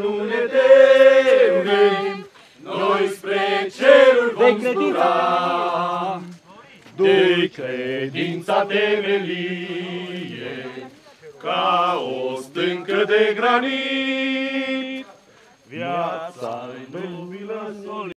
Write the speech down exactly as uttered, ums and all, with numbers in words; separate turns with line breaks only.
nu ne temem, noi spre ceruri vom zbura. De credința temelie, ca o stâncă de granit, viața-i nobilă solid.